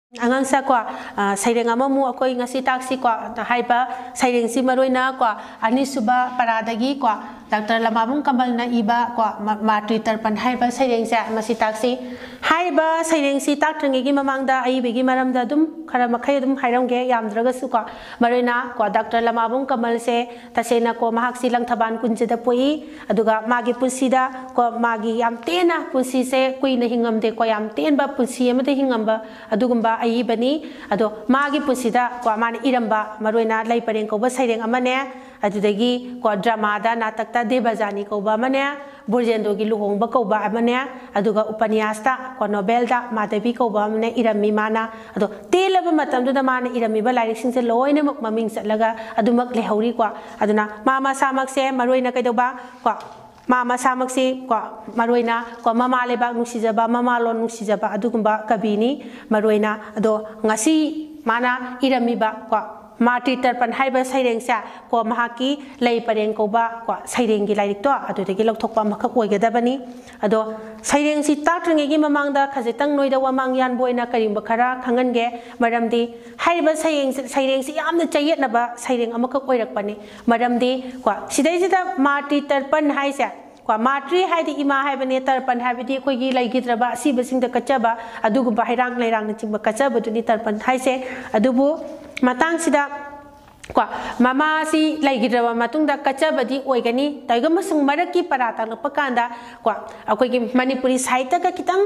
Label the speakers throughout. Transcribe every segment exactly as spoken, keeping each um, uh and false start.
Speaker 1: Angang sa kwa saireng amamu akoi ngasi taksi kwa haiba saireng si maroina kwa ani suba paradagi kwa Doctor Lamabung Kamal na iba kwa matri tarpan haiba saireng sa masi taksi haiba saireng si taktangi gi mamangda ai begi maramda dum khara makhai dum hairongge yamdraga su kwa maroina kwa Doctor Lamabung Kamal se tasena ko mahak silang thaban kunjeda pui aduga magi punsida ko magi yam tena punsi se kui na hingamde ko yam tenba punsi amade hingamba adugumba ai bani ado magi pusida kwa man iramba maroina lai pareng ko ba saireng amane adudagi ko drama da natakta debajani ko ba mane burjendo gi luhong ba ko ba amane aduga upanyasta ko novel da madavi ko ba amane irami mana ado telaba matam du da mana irami ba lairik sing se loine mak maming satlaga adumak lehori kwa aduna mama samak se maroina kai do ba kwa Mama samak si kwa maroina kwa mama lebak nusijaba mama lon nusijaba adugumba kabini maroina ado ngasi mana iramiba kwa mati tarpan haiba saireng sa kwa mahaki lay pareng ko ba kwa saireng gi lairik to adudagi lokthokpa makak oigadabani ado saireng si taktringi gi mamangda khajitang noida wamang yan boina karimba khara khangange maramdi haiba saireng saireng si yamna chayetnaba saireng amakak oirakpani maramdi kwa sidai sida mati tarpan haisa kwa matri haidi ima haibane tarpan haibidi khoigi laigidraba sibasing da kachaba adugumba hairang lairang na chingba kachaba duni tarpan haise adubu matang sida kwa mama si laigidraba matungda kachabadi oigani taiga masung maraki parata lapakanda kwa akoigi manipuri saita ka kitang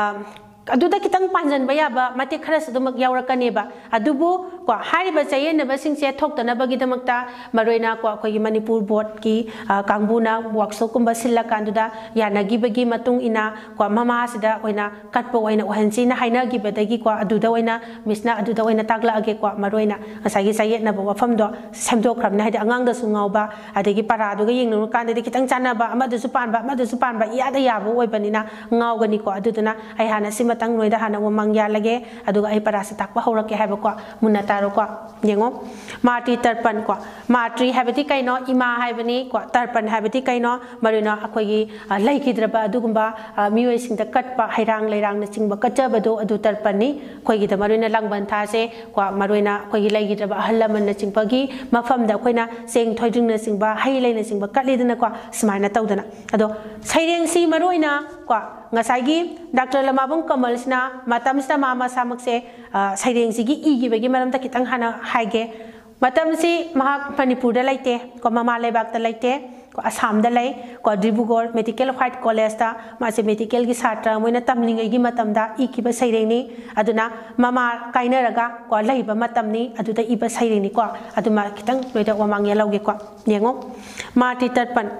Speaker 1: aduda kitang panjan bayaba mate khara sadumak yaurakane ba adubu kwa hariba chayen ba singse thoktana bagi damakta maroina kwa khoi manipur board ki kangbuna workshop kumba silla kanduda yanagi bagi matung ina kwa mama sida oina katpo oina ohansi na haina gi badagi kwa aduda oina misna aduda oina tagla age kwa maroina asagi sayen na ba famdo semdo kramna haida angang da sungau ba adagi paradu ga yingnu kande di kitang chana ba amadu supan ba amadu supan ba iya da yabu oibanina ngau gani ko aduduna ai hana sim tang noida hana wamang ya lage aduga ai parasa takwa horake haiba kwa munataro kwa yengo mati tarpan kwa matri habiti kaino ima haibani kwa tarpan habiti kaino marina akogi laikidraba adugumba mioi singda katpa hairang lairang na chingba kachabado adu tarpani koigi da marina langban thase kwa marina koigi laikidraba halaman na chingpagi mafamda koina seng thoidring na chingba hailai na chingba katlidana kwa smaina tawdana ado saireng si maroina kwa ngasagi Doctor Lamabung Kamal sina matam sina mama samak se saireng sigi igi bagi maram ta kitang hana haige matam si mahak Manipur da laite ko mama lebak ta laite ko Assam da lai ko Dibrugarh Medical White College ta ma se medical gi satra moina tamlingai gi matam da iki ba saireng ni aduna mama kaina raga ko laiba matam ni aduda iba saireng ni ko aduma kitang noida wamang ya lauge ko yengo mati tarpan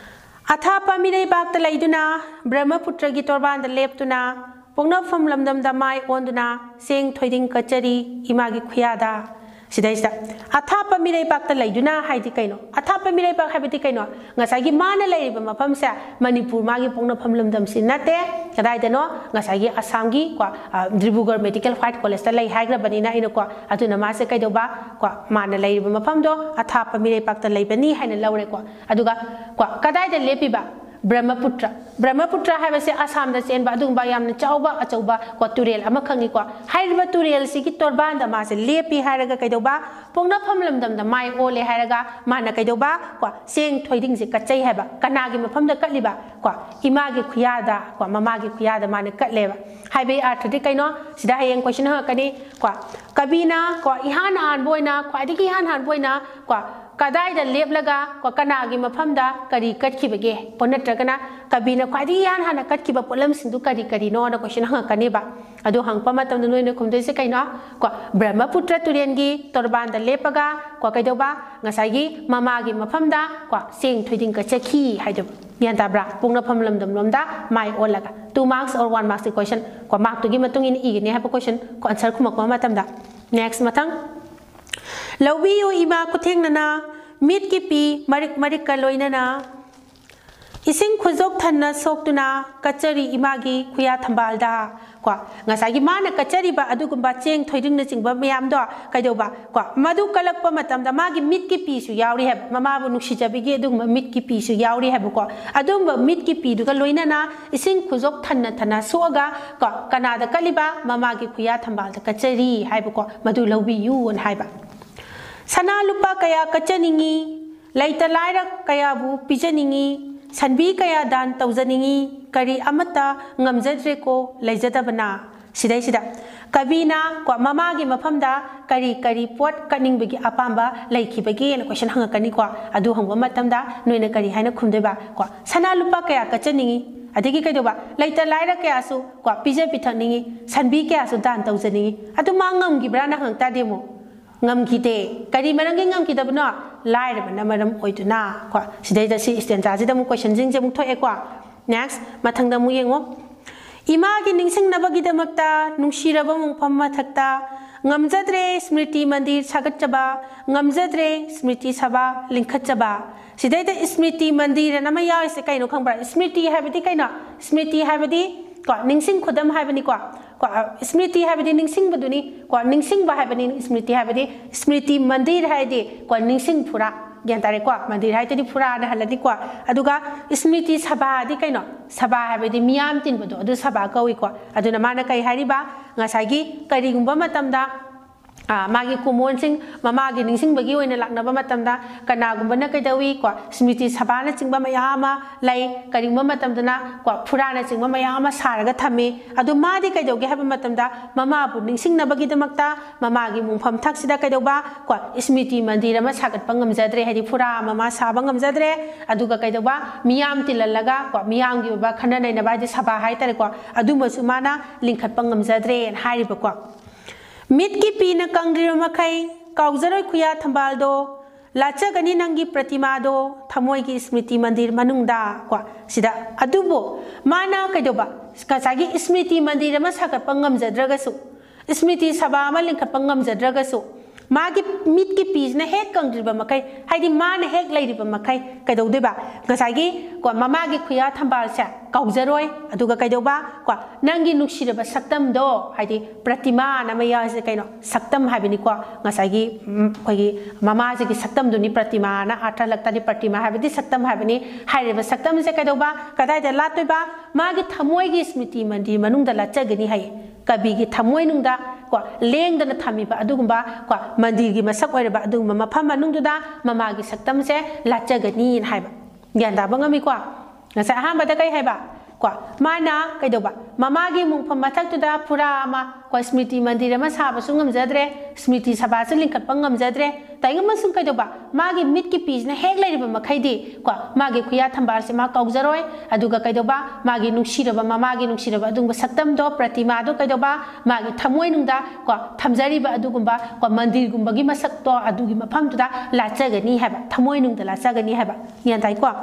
Speaker 1: Athapa mirai bakta laiduna Brahmaputra gi torban da leptuna pongna fam lamdam da mai onduna seng thoiding kachari imagi khuyada sidaisa athapa mirai bakta laiduna haidi kaino athapa mirai bak habiti kaino ngasagi mana laiba mafam sa Manipur magi pongna fam lamdam sinate kadai dano ngasagi Assam gi kwa Dibrugarh Medical White College ta lai haigra banina ino kwa aduna ma se kaido ba kwa mana laiba mafam do athapa mirai bakta laibani haina laure kwa aduga kwa kadai da lepiba Brahmaputra Brahmaputra haibase Assam da chen ba dung ba yamna chauba achauba ko turel ama khangi ko haiba turel sigi torban da ma se lepi hairaga kaido ba pongna phamlam dam da mai ole hairaga mana kaido ba ko seng thoiding se kachai haiba kanagi mafam da katliba ko imagi khuyada ko mamagi khuyada mana katleba haibe arthadi kaino sida hayeng question ha kani ko kabina ko ihan han boina ko adigi han han boina ko kadai da leplaga ko kanagi mafamda kari katkibage ponatragana kabina kwadi yan hana katkiba polam sindu kari kari no na question hanga kaneba adu hangpa matam noi ne khumdei se kaina ko Brahmaputra turengi torban da lepaga ko kaidoba ngasagi mamagi mafamda ko seng thoiding ka chakhi haido yan tabra pungna phamlam dam lomda mai olaga two marks or one marks question ko mark to gi matung in i ne ha question ko answer khumak ma matamda next matang Laubiyo ima kutheng nana mit ki pi marik marik kaloinana ising khuzok thanna soktuna kachari imagi khuya thambalda को ngसागी माना कचरीबा अदुगुंबा Cheng थोइदिंग चिंगबा मयामदो कइदोबा को मदु कलकपा मतमदा मागी मिट की piece यावरी है ममाबु नुक्सिजबिगे अदुगुंबा मिट की piece यावरी है को अदुगुंबा मिट की पीदुगा लोइनाना इसिंग खुजोक थन्ना थन्ना सोगा को कनादा कलिबा ममागी खुया थंबालदा कचरी हाइबो को मदु लौबियु अन हाइबा सना लुपा कया कचनिंगी लैता लायरा कयाबु पिजनिंगी सनबी कया दान तौजनिंगी करी अमता ngamjadre को लैजदबना सिदाई सिदा कबीना को ममागी मफमदा करी करी पोट कनिंगबगी अपांबा लैखिबगी न क्वेश्चन हंगकनी को अदु हंगबा मतमदा नोइना करी हाइना खुमदेबा को सना लुपा कया कचनिंगी अदगी कइदोबा लैता लायरा कयासु को पिजे पिथनिंगी सनबी कयासु दान तौजनिंगी अदु मांगमगिब्रा ना हंगता देमो ngamkite kari marangi ngamkite bno laira bana maram oiduna kwa sidai da si stanza ji da mu question jing je mu thoe kwa next mathang da mu yengo ima gi ningsing na bagi da makta nungsira ba mung pham ma thakta ngamjadre smriti mandir sagat chaba ngamjadre smriti sabha lingkhat chaba sidai da smriti mandir na ma ya se kaino khangbra smriti habadi kaino smriti habadi kwa ningsing khodam habani kwa स्मृति है निंग बदुनी को निंग है स्मृति है स्मृति मंदिर है को निंग फुरा ज्ञान तारे को मंदिर है फुरा हल्दी को स्मृति सभा कहीं सभा है मियाम तीनबदो सभा कौई को माना कई है करीगुब मागी कुमोन सिंह ममागी निंसिंगबगी ओइना लाकनबा मतमदा कनागुंबना कइदवी को स्मृति सभाना चिंगबा मयामा लै करिंगबा मतमदना को फुराना चिंगबा मयामा सारगा थमे अदु मादि कइदोगे हाबा मतमदा ममाबु निंसिंगनबगी दमक्ता ममागी मुंफम थक्सिदा कइदोबा को स्मृति मंदिर अमा सागतपा ngamjadre हादि फुरा ममा साबा ngamjadre अदुगा कइदोबा मियाम तिललगा को मियामगी बा खना नैनबा दि सभा हाइतरे को अदुमसु माना लिंखतपा ngamjadre हारिबा को मिट की पीना कंग्रीर मखै काउजरोय खुया थंबालदो लाचगनी नंगी प्रतिमा दो थमोय की स्मृति मंदिर मनुंगदा को सिदा अदुबो माना कइदोबा कसागी स्मृति मंदिर म सागतपा ngamjadragasu स्मृति सभा म लिंखतपा ngamjadragasu मागी मिट की पीजना हेक कंग्रीबा मखै हाइदि मान हेक लैरिबा मखै कइदौदेबा गसागी को ममागी खुया थंबाल से काउजरोय अदुगा कइदौबा को नंगी नुक्सिरबा सक्तम दो हाइदि प्रतिमा नमया से कइनो सक्तम हाबिनी को गसागी खोगी ममाजी की सक्तम दुनी प्रतिमा ना आठा लगतानि प्रतिमा हाबिदि सक्तम हाबिनी हाइरिबा सक्तम से कइदौबा कदाइदा लातोइबा मागी थमोयगी स्मृति मंदिर मनुंगदा लाचगनी हाइ कबी की थमोय नुंगदा को लेंगदना थमीबा अदुगुंबा को मंदिर की मसक ओइरबा अदुगुंबा मफम मनुंगदुदा ममागी सक्तम से लाचगनी हाइबा ज्ञान दाबा ngami को ngasa ahambada kai haiba को माना कइदोबा ममागी मुंफम मथक्तुदा फुरा अमा को स्मृति मंदिर अमा साबसु ngamjadre स्मृति सभासु लिंखतपा ngamjadre ताइगमसु कइदोबा मागी मिट की पीजना हेक लैरिबा मखैदि को मागी खुया थंबार से मा काउजरोय अदुगा कइदोबा मागी नुक्सिरबा ममागी नुक्सिरबा अदुंबा सक्तम दो प्रतिमा दो कइदोबा मागी थमोय नुंगदा को थमजरिबा अदुगुंबा को मंदिर गुंबगी मसक तो अदुगी मफमतुदा लाचगनी हाबा थमोय नुंगदा लाचगनी हाबा यान ताइ को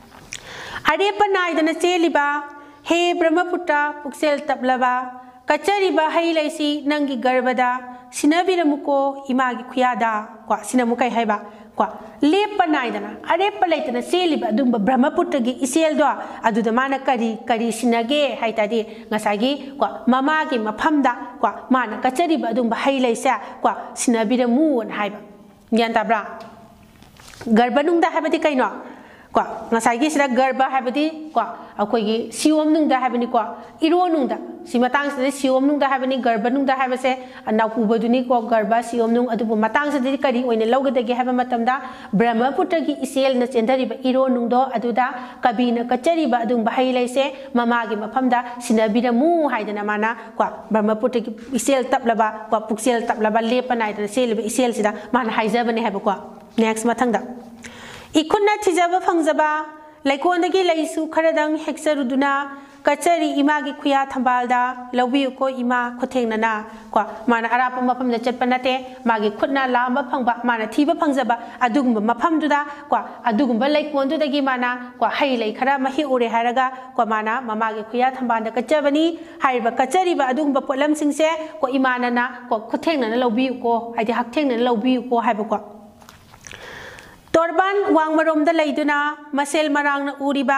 Speaker 1: अरेप नायदना चेलिबा हे ब्रह्मपुत्र पुक्सेल तपलबा कचरिबा हई लैसी नंगी गर्भदा सिनबिरमुको इमागी खुयादा को सिनमुकै हैबा को लेप नायदना अरेप लैतना चेलिबा अदुंबा ब्रह्मपुत्रगी इसेलदो अदुदा माना करी करी सिनगे हाइतादि ngसागी को ममागी मफमदा को माना कचरिबा अदुंबा हई लैसा को सिनबिरमु हाइबा ज्ञान ताब्रा गर्भनुंगदा हाइबादि कैनो को ngसागी सिदा गर्भ हाइबादि को अखोगी सिओम नुंगदा हाइबानि को इरो नुंगदा सिमतांग से सिओम नुंगदा हाइबानि गर्भ नुंगदा हाइबासे नाउपुबदुनि को गर्भ सिओम नुंग अदुबु मतांग से करी ओइने लौगदगे हाइबा मतमदा ब्रह्मपुत्र की इसेल न चेंदरिबा इरो नुंगदो अदुदा कबीना कचरिबा अदुंग बहाई लैसे ममागी मफमदा सिनबिरमु हाइदना माना को ब्रह्मपुत्र की इसेल तपलबा को पुक्सेल तपलबा लेप नाइदना सेलबा इसेल सिदा माना हाइजबने हाइबा को नेक्स्ट मथंगदा इखुन्ना थिजबा फंगजबा लैकोंदगी लैसु खरदंग हेक्सरुदुना कचरी इमागी खुया थंबालदा लौबियु को इमा खुथेंगना को माना अराप मफम चटप नते मागी खुदना लांबा फंगबा माना थीबा फंगजबा अदुगुंबा मफमदुदा को अदुगुंबा लैकोंदुदगी माना को हई लै खरा मही उरे हारगा को माना ममागी खुया थंबालदा कचबनी हाइबा कचरीबा अदुगुंबा पोलम सिंगसे को इमानना को खुथेंगना लौबियु को हाइदि हक्थेंगना लौबियु को हाइबा को तोरबान वांगमरोम द लैदुना मसेल मरांगना उरिबा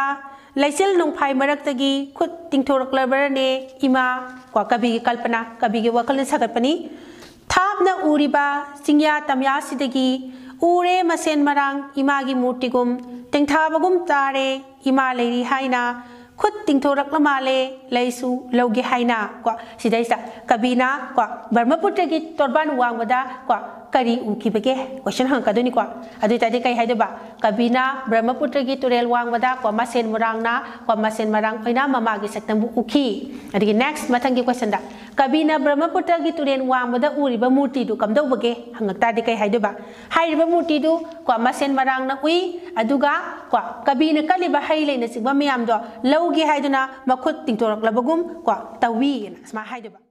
Speaker 1: ꯂꯩꯆꯤꯜ ꯅꯣꯡꯐꯥꯏ ꯃꯔꯛꯇꯒꯤ ꯈꯨꯠ ꯇꯤꯡꯊꯣꯔꯛꯂꯕꯔꯅꯦ ꯏꯃꯥ ꯀꯣ ꯀꯕꯤꯒꯤ ꯀꯜꯄꯅꯥ ꯀꯕꯤꯒꯤ ꯋꯥꯈꯜꯅ ꯁꯥꯒꯠꯄꯅꯤ ꯊꯥꯞꯅ ꯎꯔꯤꯕ ꯆꯤꯡꯌꯥ ꯇꯝꯌꯥꯁꯤꯗꯒꯤ ꯎꯔꯦ ꯃꯁꯦꯟ ꯃꯔꯥꯡ ꯏꯃꯥꯒꯤ ꯃꯨꯔꯇꯤꯒꯨꯝ ꯇꯦꯡꯊꯥꯕꯒꯨꯝ ꯇꯥꯔꯦ ꯏꯃꯥ ꯂꯩꯔꯤ ꯍꯥꯏꯅ ꯈꯨꯠ ꯇꯤꯡꯊꯣꯔꯛꯂ ꯃꯥꯜꯂꯦ ꯂꯩꯁꯨ ꯂꯧꯒꯦ ꯍꯥꯏꯅ ꯀꯣ ꯁꯤꯗꯩꯁꯤꯗ ꯀꯕꯤꯅ ꯀꯣ ꯕ꯭ꯔꯍ꯭ꯃꯄꯨꯇ꯭ꯔꯒꯤ ꯇꯣꯔꯕꯥꯟ ꯋꯥꯡꯕꯗ ꯀꯣ ꯀꯔꯤ ꯎꯈꯤꯕꯒꯦ ꯀꯣꯏꯁꯟ ꯍꯪꯉꯛꯀꯗꯣꯏꯅꯤꯀꯣ ꯑꯗꯨ ꯑꯣꯏꯇꯥꯔꯗꯤ ꯀꯩ ꯍꯥꯏꯗꯣꯏꯕ ꯀꯕꯤꯅ ꯕ꯭ꯔꯍ꯭ꯃꯄꯨꯇ꯭ꯔꯒꯤ ꯇꯨꯔꯦꯜ ꯋꯥꯡꯕꯗ ꯀꯣ ꯃꯁꯦꯟ ꯃꯔꯥꯡꯅ ꯀꯣ ꯃꯁꯦꯟ ꯃꯔꯥꯡ ꯑꯣꯏꯅ ꯃꯃꯥꯒꯤ ꯁꯛꯇꯝꯕꯨ ꯎꯈꯤ ꯑꯗꯒꯤ ꯅꯦꯛꯁ ꯃꯊꯪꯒꯤ ꯀꯣꯏꯁꯟꯗ ꯀꯕꯤꯅ ꯕ꯭ꯔꯍ꯭ꯃꯄꯨꯇ꯭ꯔꯒꯤ ꯇꯨꯔꯦꯜ ꯋꯥꯡꯕꯗ ꯎꯔꯤꯕ ꯃꯨꯔꯇꯤꯗꯨ ꯀꯝꯗꯧꯕꯒꯦ ꯍꯪꯉꯛꯇꯥꯔꯗꯤ ꯀꯩ ꯍꯥꯏꯗꯣꯏꯕ ꯍꯥꯏꯔꯤꯕ ꯃꯨꯔꯇꯤꯗꯨ ꯀꯣ ꯃꯁꯦꯟ ꯃꯔꯥꯡꯅ ꯎꯏ ꯑꯗꯨꯒ ꯀꯣ ꯀꯕꯤꯅ ꯀꯜꯂꯤꯕ ꯍꯩ ꯂꯩꯅꯆꯤꯡꯕ ꯃꯌꯥꯝꯗꯣ ꯂꯧꯒꯦ ꯍꯥꯏꯗꯨꯅ ꯃꯈꯨꯠ ꯇꯤꯡꯊꯣꯔꯛꯂꯕꯒꯨꯝ ꯀꯣ ꯇꯧꯋꯤ ꯑꯁꯨꯃꯥꯏꯅ ꯍꯥꯏꯗꯣꯏꯕ